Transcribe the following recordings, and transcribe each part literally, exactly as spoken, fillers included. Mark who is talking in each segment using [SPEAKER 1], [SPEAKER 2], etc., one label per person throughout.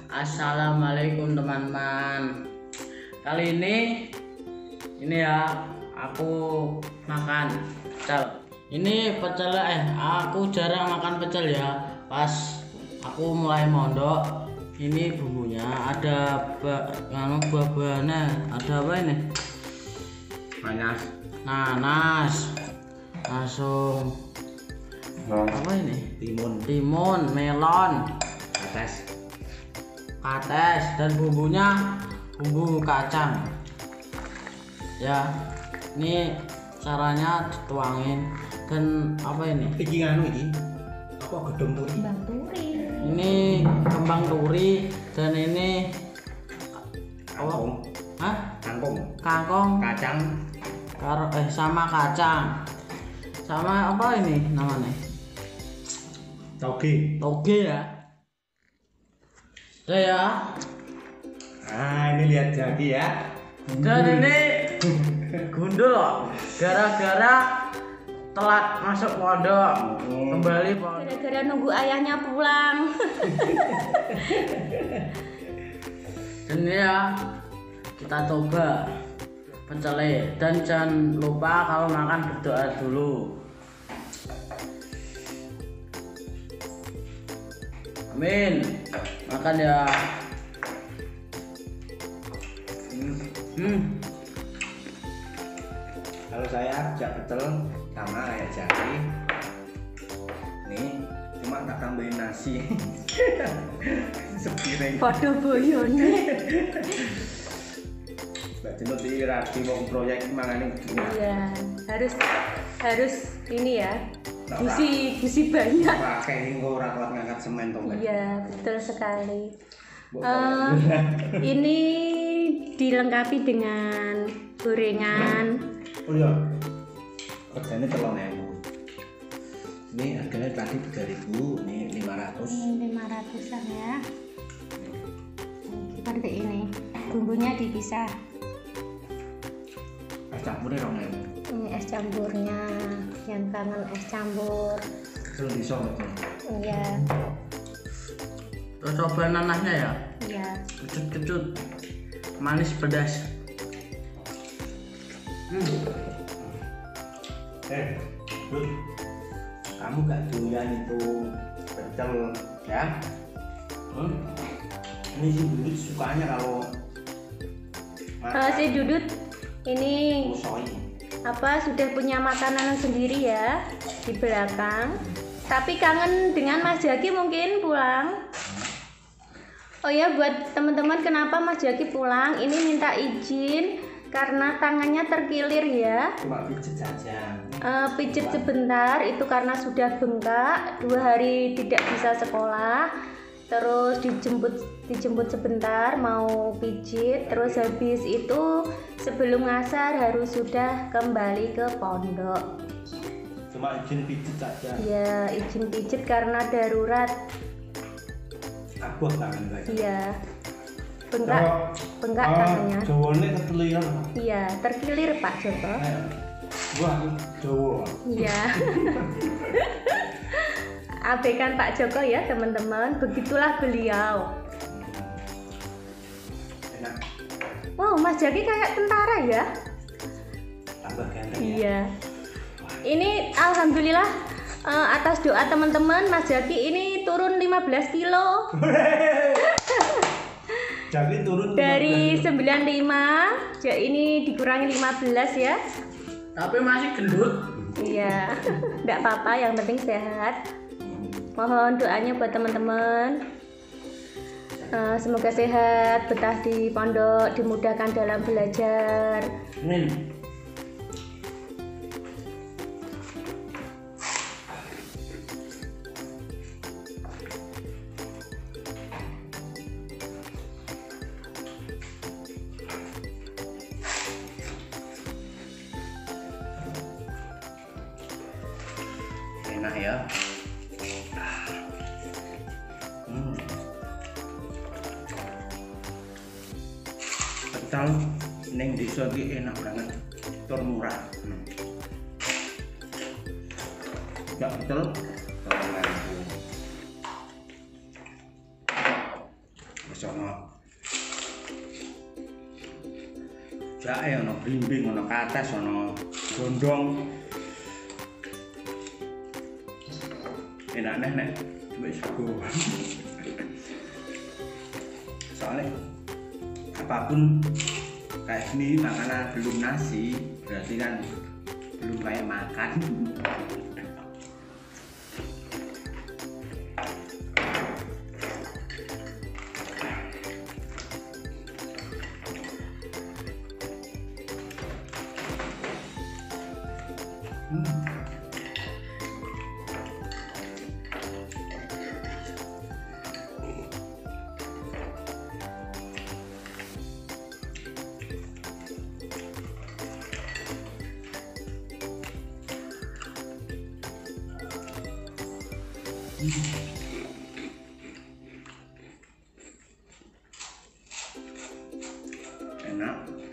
[SPEAKER 1] Assalamualaikum teman-teman. Kali ini ini ya aku makan pecel. Ini pecel eh aku jarang makan pecel ya. Pas aku mulai mondok, ini bumbunya ada nganu buah-buahnya. Ada apa ini?
[SPEAKER 2] Nanas.
[SPEAKER 1] Nanas. Langsung apa ini?
[SPEAKER 2] Timun.
[SPEAKER 1] Timun, melon,
[SPEAKER 2] Kates.
[SPEAKER 1] kates, dan bumbunya bumbu kacang. Ya, ini caranya dituangin. Dan apa ini?
[SPEAKER 2] Iki nganu iki. Apa gedung turi?
[SPEAKER 3] Kembang turi.
[SPEAKER 1] Ini kembang turi dan ini
[SPEAKER 2] Kangkung.
[SPEAKER 1] Hah?
[SPEAKER 2] Kangkung.
[SPEAKER 1] Kangkung,
[SPEAKER 2] Kacang.
[SPEAKER 1] karo eh sama kacang. Sama apa ini namanya?
[SPEAKER 2] Toge.
[SPEAKER 1] Toge ya. Udah ya.
[SPEAKER 2] Ah, ini lihat jadi ya.
[SPEAKER 1] Dan ini gundul loh. Gara-gara telat masuk pondok. Kembali pondok.
[SPEAKER 3] Gara-gara nunggu ayahnya pulang.
[SPEAKER 1] Dan ya kita coba pecele, dan jangan lupa kalau makan berdoa dulu. Amin. Makan ya. Hmm.
[SPEAKER 2] Kalau saya jak betel sama kayak jari. Nih, cuma tak tambahin nasi. Sepiring.
[SPEAKER 3] Podo boyone.
[SPEAKER 2] Mbak Jenut iki rapi wong proyek mangane gini.
[SPEAKER 3] Iya, harus harus ini ya. Busi busi banyak.
[SPEAKER 2] Pakai engko ora kuat ngangkat semen to, Mbak.
[SPEAKER 3] Iya, betul sekali.
[SPEAKER 2] Mbok
[SPEAKER 3] Eh, ini dilengkapi dengan gorengan.
[SPEAKER 2] Oh iya. Harganya telur ewu. Ini harganya tadi tiga ribu, ini lima ratus.
[SPEAKER 3] Ini lima ratusan ya. Seperti ini. Bumbunya dipisah.
[SPEAKER 2] Es campurnya rong ewu.
[SPEAKER 3] Ini es campurnya. Yang kangen es campur.
[SPEAKER 2] Terus bisa betul.
[SPEAKER 3] Iya,
[SPEAKER 1] Terus coba nanasnya ya.
[SPEAKER 3] iya.
[SPEAKER 1] Kecut-kecut. Manis pedas. Hmm.
[SPEAKER 2] Eh, Bud, kamu gak doyan itu pecel ya? Hmm? Ini si Dudut sukanya kalau
[SPEAKER 3] Kalau si Dudut ini
[SPEAKER 2] kusoi.
[SPEAKER 3] apa sudah punya makanan sendiri ya di belakang, tapi kangen dengan Mas Jaki mungkin pulang. Oh ya, buat teman-teman, kenapa Mas Jaki pulang ini minta izin karena tangannya terkilir ya.
[SPEAKER 2] Cuma pijet saja.
[SPEAKER 3] Uh, pijet sebentar itu karena sudah bengkak, dua hari tidak bisa sekolah, terus dijemput dijemput sebentar mau pijit, terus habis itu sebelum ngasar harus sudah kembali ke pondok.
[SPEAKER 2] Cuma izin pijet saja.
[SPEAKER 3] Ya, izin pijit karena darurat.
[SPEAKER 2] Aku tangan lagi.
[SPEAKER 3] Iya, bengkak bengkak tangannya.
[SPEAKER 2] Jawane ketelir.
[SPEAKER 3] Iya, terkilir Pak Joko.
[SPEAKER 2] Wah, Jawa.
[SPEAKER 3] Iya. Abaikan Pak Joko ya teman-teman, begitulah beliau.
[SPEAKER 2] Enak.
[SPEAKER 3] Wow, Mas Jaki kayak tentara ya.
[SPEAKER 2] Tambah ganteng ya.
[SPEAKER 3] Iya. Ini alhamdulillah eh, atas doa teman-teman Mas Jaki ini turun lima belas kilo.
[SPEAKER 2] Jadi turun
[SPEAKER 3] Dari sembilan puluh lima, ya ini dikurangi lima belas ya.
[SPEAKER 1] Tapi masih gendut.
[SPEAKER 3] Iya. Enggak apa-apa, yang penting sehat. Mohon doanya buat teman-teman. Eh, semoga sehat, betah di pondok, dimudahkan dalam belajar.
[SPEAKER 1] Amin.
[SPEAKER 2] enak ya. Hmm. Pecel ning desa iki enak banget, tur murah. Hmm. Ya betul. sono jae ono blimbing ono kates ono gondong enak nih nek wis sego soalnya apapun kayak gini makanan belum nasi berarti kan belum kayak makan. Hmm. Enak.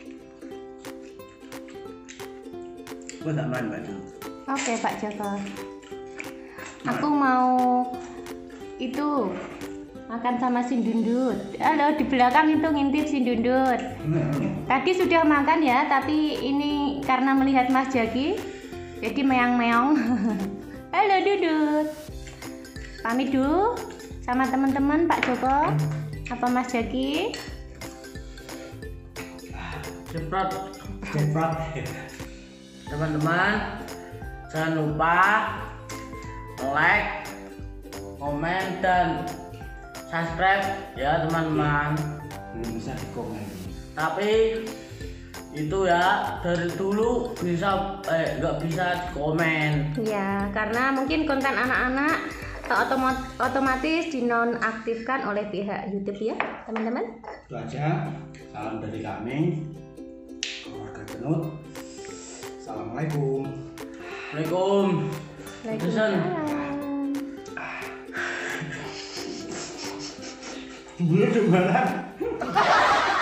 [SPEAKER 2] Gue tak main baju.
[SPEAKER 3] Oke Pak Joko. Aku mau itu makan sama si Dundut. Halo, di belakang itu ngintip si Dundut. Tadi sudah makan ya, tapi ini karena melihat Mas Jaki jadi meong-meong. Halo Dundut. Pamit dulu sama teman-teman Pak Joko. Apa Mas Jaki?
[SPEAKER 1] Ceprot.
[SPEAKER 2] Cepat.
[SPEAKER 1] Teman-teman, jangan lupa like, komen, dan subscribe ya teman-teman.
[SPEAKER 2] Belum bisa dikomen.
[SPEAKER 1] Tapi itu ya dari dulu bisa eh nggak bisa komen.
[SPEAKER 3] Ya, karena mungkin konten anak-anak otoma- otomatis dinonaktifkan oleh pihak YouTube ya, teman-teman.
[SPEAKER 2] Itu aja. Salam dari kami, keluarga Genut. Assalamualaikum.
[SPEAKER 1] Assalamualaikum.
[SPEAKER 3] Waalaikumsalam.
[SPEAKER 2] Belum jualan.